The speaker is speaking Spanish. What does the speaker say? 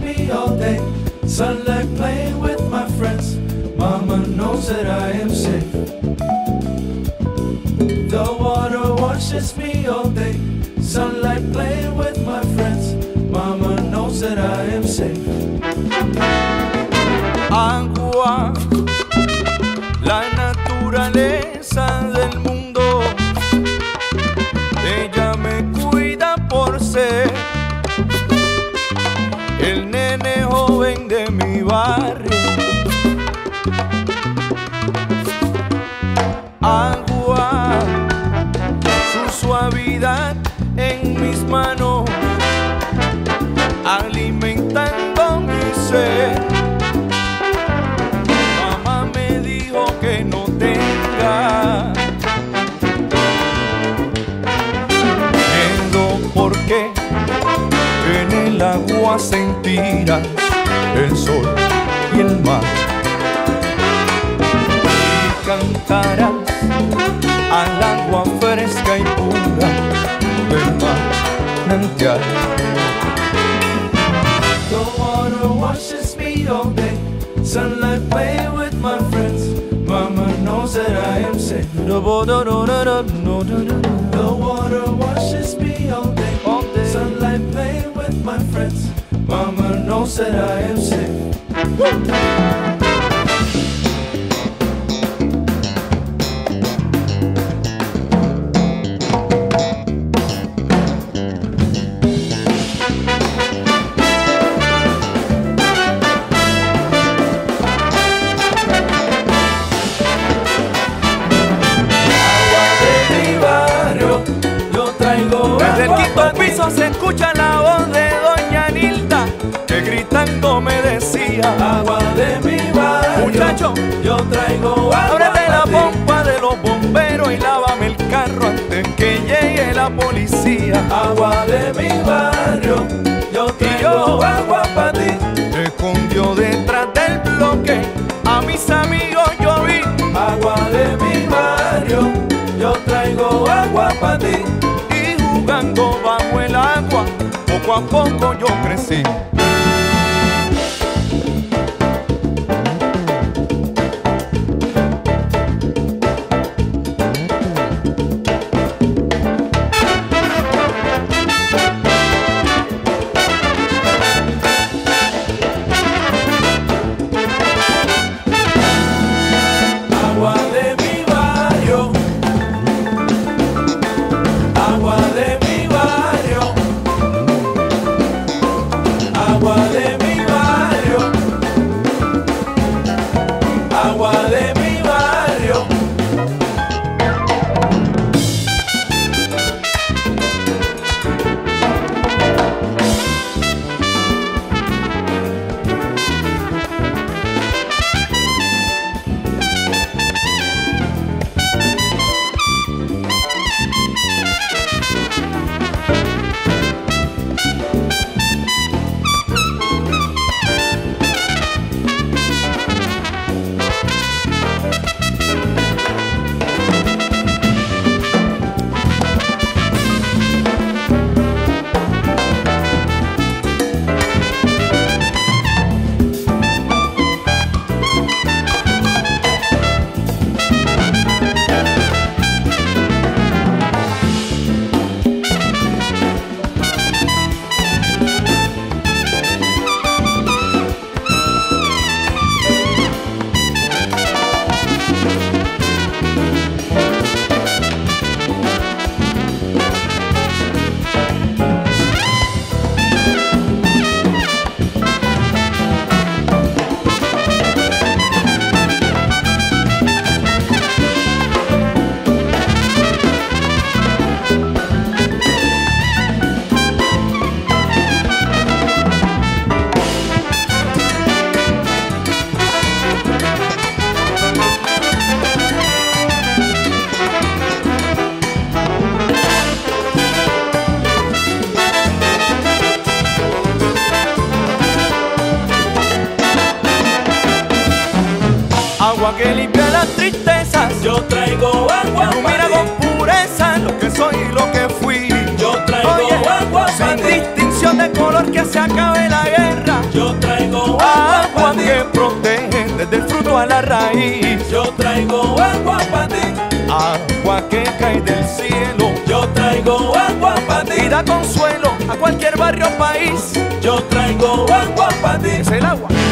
me all day. Sunlight playing with my friends. Mama knows that I am safe. The water washes me all day. Sunlight playing with my friends. Mama knows that I am safe. Agua, la naturaleza del mundo, ella me cuida por ser el nene joven de mi barrio. Agua, su suavidad en mis manos, alimentando mi ser. Mamá me dijo que no tenga miedo, porque en el agua sentirás el sol y el mar, y cantarás al agua fresca y pura del manantial. The water washes me all day. Sunlight playing with my friends. Mama knows that I am safe. The water washes me all day. Sunlight playing with my friends. Mama knows that I am safe. Desde el quinto piso se escucha la voz de doña Nilda, que gritando me decía: agua de mi barrio, muchacho, yo traigo agua. Ábrete la pompa de los bomberos y lávame el carro antes que llegue la policía. Agua de mi barrio, yo traigo agua para ti. Escondió detrás del bloque, a mis amigos yo vi. Agua de mi barrio, yo traigo agua para ti. Jugando bajo el agua, poco a poco yo crecí. Agua de mi barrio, agua de mi barrio, agua de mi barrio, agua de mi barrio. Agua que limpia las tristezas, Yo traigo agua ilumina para con ti. pureza lo que soy y lo que fui. Yo traigo agua sin para ti. distinción de color, que se acabe la guerra. Yo traigo agua agua para ti. que protege desde el fruto a la raíz. Yo traigo agua para ti. Agua que cae del cielo Yo traigo agua para ti. y da consuelo a cualquier barrio o país. Yo traigo agua para ti. Es el agua